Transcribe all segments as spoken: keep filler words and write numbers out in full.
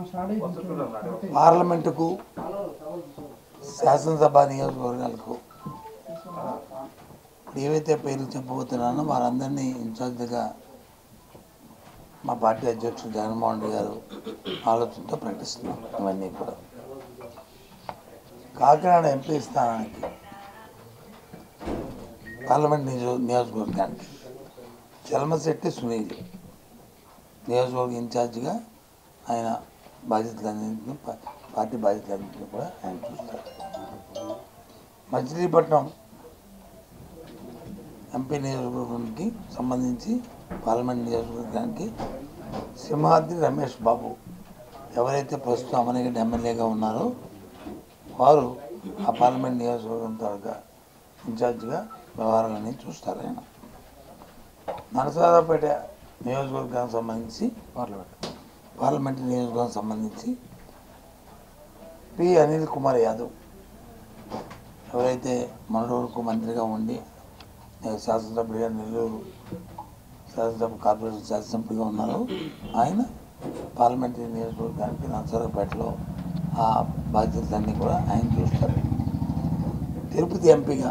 పార్లమెంటుకు శాసనసభ నియోజకవర్గాలకు ఇప్పుడు ఏవైతే పేర్లు చెప్పబోతున్నానో వారందరినీ ఇన్ఛార్జిగా మా పార్టీ అధ్యక్షుడు జగన్మోహన్ రెడ్డి గారు ఆలోచనతో ప్రకటిస్తున్నాం. ఇవన్నీ కూడా కాకినాడ ఎంపీ స్థానానికి పార్లమెంట్ నియోజ నియోజకవర్గానికి చలమశెట్టి సునీల్ నియోజకవర్గ ఇన్ఛార్జిగా ఆయన బాధ్యతలన్నింటినీ పార్టీ బాధ్యతలన్నింటినీ కూడా ఆయన చూస్తారు. మచిలీపట్నం ఎంపీ నియోజకవర్గానికి సంబంధించి పార్లమెంట్ నియోజకవర్గానికి సింహాద్రి రమేష్ బాబు ఎవరైతే ప్రస్తుతం అమనగడ్డ ఎమ్మెల్యేగా ఉన్నారో వారు ఆ పార్లమెంట్ నియోజకవర్గం తాలూకా ఇన్ఛార్జిగా వ్యవహారాలన్నీ చూస్తారు. ఆయన నరసరావుపేట నియోజకవర్గానికి సంబంధించి పార్లమెంట్ పార్లమెంట్ నియోజకవర్గానికి సంబంధించి పి అనిల్ కుమార్ యాదవ్ ఎవరైతే మొన్నటి వరకు మంత్రిగా ఉండి శాసనసభ్యుడిగా నెల్లూరు శాసనసభ కార్పొరేషన్ శాసనసభ్యుడిగా ఉన్నారో ఆయన పార్లమెంటరీ నియోజకవర్గానికి నరసరావుపేటలో ఆ బాధ్యతలన్నీ కూడా ఆయన చూస్తారు. తిరుపతి ఎంపీగా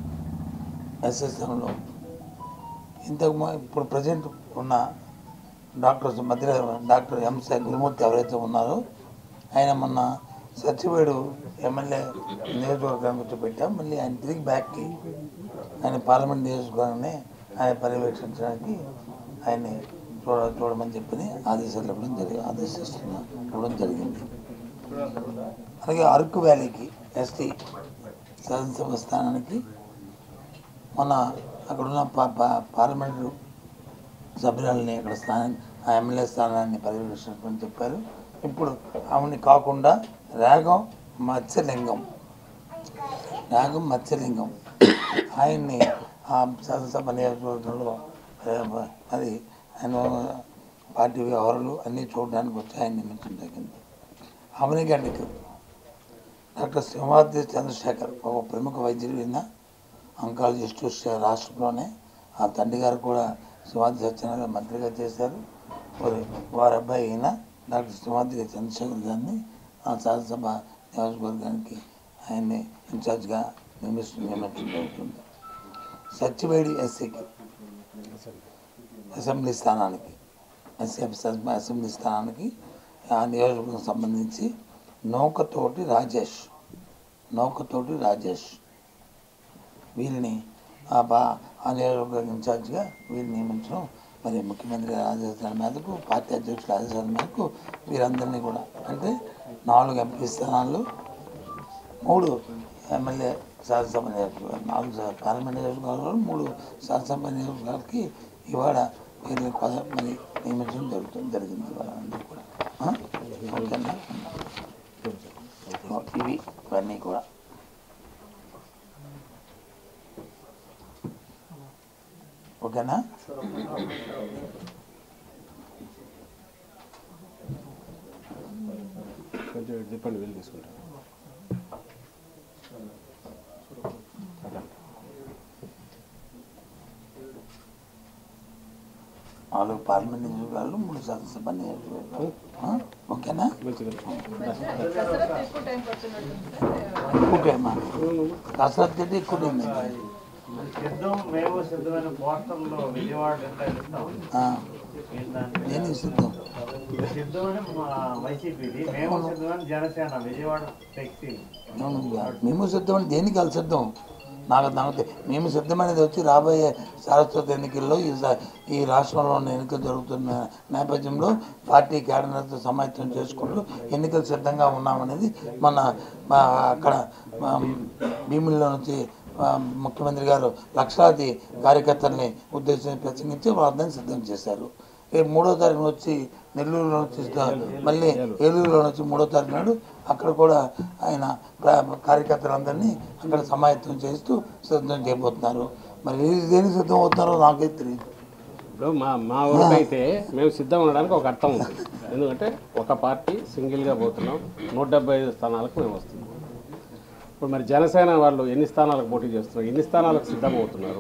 ఎస్ఎస్ఎంలో ఇంతకు ఇప్పుడు ప్రజెంట్ ఉన్న డాక్టర్ మధ్య డాక్టర్ ఎంస గురుమూర్తి ఎవరైతే ఉన్నారో ఆయన మొన్న సచివేడు ఎమ్మెల్యే నియోజకవర్గానికి వచ్చి పెట్టాం. మళ్ళీ ఆయన తిరిగి బ్యాక్కి ఆయన పార్లమెంట్ నియోజకవర్గాన్ని ఆయన పర్యవేక్షించడానికి ఆయన్ని చూడ చూడమని చెప్పని ఆదేశాలు ఇవ్వడం జరిగి ఆదేశిస్తున్నా ఇవ్వడం జరిగింది. అలాగే అరకు వ్యాలీకి ఎస్టీ శాసనసభ స్థానానికి మొన్న అక్కడున్న పా పార్లమెంటు సభ్యులని అక్కడ స్థానాన్ని ఆ ఎమ్మెల్యే స్థానాన్ని పర్యవేక్షించమని చెప్పారు. ఇప్పుడు ఆమెని కాకుండా రాగం మత్స్యలింగం రాగం మత్స్యలింగం ఆయన్ని ఆ శాసనసభ నియోజకవర్గంలో అది ఆయన పార్టీ వ్యవహారాలు అన్నీ చూడడానికి వచ్చి ఆయన నియమించడం జరిగింది. అమనిగడ్డకి డాక్టర్ సింహాద్రి చంద్రశేఖర్ ఒక ప్రముఖ వైద్యులు విన్న అంకాలజిస్టు రాష్ట్రంలోనే ఆ తండ్రి గారు కూడా సింహాద్రి సత్యనారాయణ మంత్రిగా చేశారు. వారి వారి అబ్బాయి అయిన డాక్టర్ సింహాద్రి చంద్రశేఖర్ గారిని ఆ శాసనసభ నియోజకవర్గానికి ఆయన్ని ఇన్ఛార్జ్గా నియమిస్తు నియమించడం జరుగుతుంది. సచ్చివేడి ఎస్సీకి అసెంబ్లీ స్థానానికి ఎస్సీ అసెంబ్లీ స్థానానికి ఆ నియోజకవర్గం సంబంధించి నౌకతోటి రాజేష్ నౌకతోటి రాజేష్ వీరిని ఆ బా ఆ నియోజకవర్గం ఇన్ఛార్జిగా వీరిని నియమించడం మరి ముఖ్యమంత్రి ఆదేశాల మేరకు పార్టీ అధ్యక్షుల ఆదేశాల మేరకు వీరందరినీ కూడా అంటే నాలుగు ఎంపీ స్థానాలు మూడు ఎమ్మెల్యే శాసనసభ నియోజకవర్గాలు నాలుగు పార్లమెంట్ నియోజకవర్గాలు మూడు శాసనసభ నియోజకవర్గాలకి ఇవాళ వీరిని మరి నియమించడం జరుగుతుంది జరిగింది వాళ్ళందరూ కూడా ఓకేనా. ఇవి ఇవన్నీ కూడా ఓకేనా. చెప్పండి వెళ్ళి తీసుకుంటాను. నాలుగు పార్లమెంట్ నియోజకవర్గాలు మూడు శాసనసభ నియోజకవర్గాలు ఓకేనా. ఓకేమ్మా కసరత్తు అయితే ఎక్కువ నేను సిద్ధం మేము సిద్ధం అంటే దేనికి వాళ్ళు సిద్ధం నాకు నాకు మేము సిద్ధమనేది వచ్చి రాబోయే సారస్వత ఎన్నికల్లో ఈ ఈ రాష్ట్రంలో ఉన్న ఎన్నికలు జరుగుతున్న నేపథ్యంలో పార్టీ క్యాడర్తో సమాయత్తం చేసుకుంటూ ఎన్నికలు సిద్ధంగా ఉన్నామనేది మన అక్కడ భీముల్లో నుంచి ముఖ్యమంత్రి గారు లక్షలాది కార్యకర్తల్ని ఉద్దేశించి ప్రసంగించి వాళ్ళందరినీ సిద్ధం చేశారు. రేపు మూడో తారీఖు వచ్చి నెల్లూరులో వచ్చి మళ్ళీ ఏలూరులో వచ్చి మూడో తారీఖు నాడు అక్కడ కూడా ఆయన కార్యకర్తలందరినీ అక్కడ సమాయత్తం చేస్తూ సిద్ధం చేయబోతున్నారు. మరి దేనికి సిద్ధం అవుతున్నారో నాకే తెలియదు. ఇప్పుడు మా మా ఊరికైతే మేము సిద్ధం ఉండడానికి ఒక అర్థం ఉంది. ఎందుకంటే ఒక పార్టీ సింగిల్గా పోతున్నాం, నూట డెబ్బై ఐదు స్థానాలకు మేము వస్తున్నాం. ఇప్పుడు మరి జనసేన వాళ్ళు ఎన్ని స్థానాలకు పోటీ చేస్తున్నారు, ఎన్ని స్థానాలకు సిద్ధమవుతున్నారు,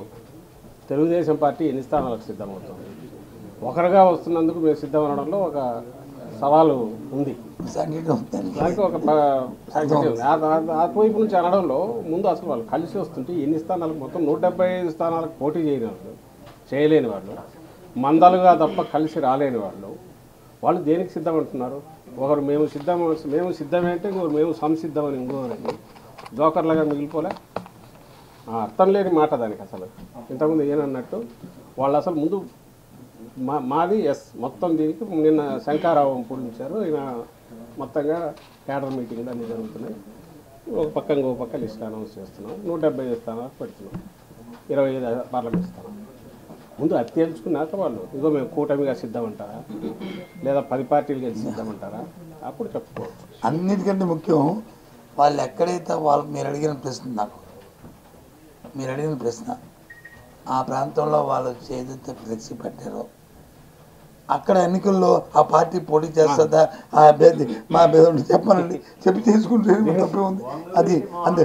తెలుగుదేశం పార్టీ ఎన్ని స్థానాలకు సిద్ధమవుతుంది. ఒకరుగా వస్తున్నందుకు మేము సిద్ధం అనడంలో ఒక సవాలు ఉంది. సంఘటన ఉందండి. దానికి ఒక ప- సంగతి ఉంది. ఆ- ఆ- అటువైపు నుంచి అనడంలో ముందు అసలు వాళ్ళు కలిసి వస్తుంటే ఎన్ని స్థానాలకు మొత్తం నూట డెబ్బై ఐదు స్థానాలకు పోటీ చేయని వాళ్ళు, చేయలేని వాళ్ళు, మందలుగా తప్ప కలిసి రాలేని వాళ్ళు, వాళ్ళు దేనికి సిద్ధమంటున్నారు? ఒకరు మేము సిద్ధం మేము సిద్ధమే అంటే ఇంకొకరు మేము సంసిద్ధమని ఇంకోరండి జోకర్లాగా మిగిలిపోలే. ఆ అర్థం లేని మాట దానికి అసలు. ఇంతకుముందు ఏనన్నట్టు వాళ్ళు అసలు ముందు మా మాది ఎస్ మొత్తం దీనికి నిన్న శంకారావం పూరించారు. ఈయన మొత్తంగా క్యాడర్ మీటింగ్లు అన్నీ జరుగుతున్నాయి. ఒక పక్క ఇంకో పక్క లిస్ట్ అనౌన్స్ చేస్తున్నాం. నూట డెబ్బై ఐదు స్థానాలు పెడుతున్నాం, ఇరవై ఐదు పార్లమెంట్ స్థానాలు. ముందు అది తేల్చుకున్నాక వాళ్ళు ఇదిగో మేము కూటమిగా సిద్ధమంటారా లేదా పది పార్టీలు కలిసి సిద్ధమంటారా అప్పుడు చెప్పుకోవచ్చు. అన్నిటికంటే ముఖ్యం వాళ్ళు ఎక్కడైతే వాళ్ళు మీరు అడిగిన ప్రశ్న, నాకు మీరు అడిగిన ప్రశ్న ఆ ప్రాంతంలో వాళ్ళు ఏదైతే ఫ్లెక్సీ పెట్టారో అక్కడ ఎన్నికల్లో ఆ పార్టీ పోటీ చేస్తుందా ఆ అభ్యర్థి మా అభ్యర్థి చెప్పానండి చెప్పి తీసుకుంటే తప్పే ఉంది. అది అంతే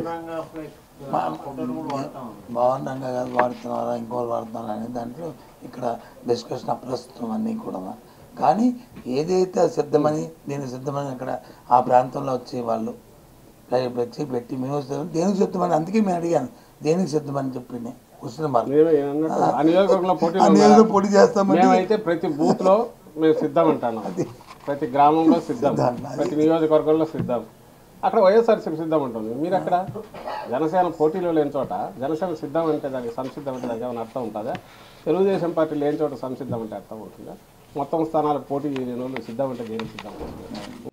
బాగుండంగా కాదు వాడుతున్నారా ఇంకోళ్ళు వాడుతున్నారా అనే దాంట్లో ఇక్కడ డిస్కషన్ అప్రస్తుతం అన్నీ కూడా. కానీ ఏదైతే సిద్ధమని దీనికి సిద్ధమని అక్కడ ఆ ప్రాంతంలో వచ్చి వాళ్ళు వచ్చి పెట్టి మేము సిద్ధం దేనికి సిద్ధమని, అందుకే మేము అడిగాను దేనికి సిద్ధమని చెప్పింది పోటీ చేస్తామని. మేమైతే ప్రతి బూత్ లో మేము సిద్ధం అంటాను, ప్రతి గ్రామంలో సిద్ధం, ప్రతి నియోజకవర్గంలో సిద్ధం. అక్కడ వైఎస్ఆర్సీపీ సిద్ధం ఉంటుంది, మీరు అక్కడ జనసేన పోటీలో లేని చోట జనసేన సిద్ధం అంటే దానికి సంసిద్ధం అంటే దానికి ఏమైనా అర్థం ఉంటుందా? తెలుగుదేశం పార్టీ లేని చోట సంసిద్ధం అంటే అర్థం ఉంటుందా? మొత్తం స్థానాలకు పోటీ చేయని వాళ్ళు సిద్ధం అంటే దేనికి సిద్ధం ఉంటుంది?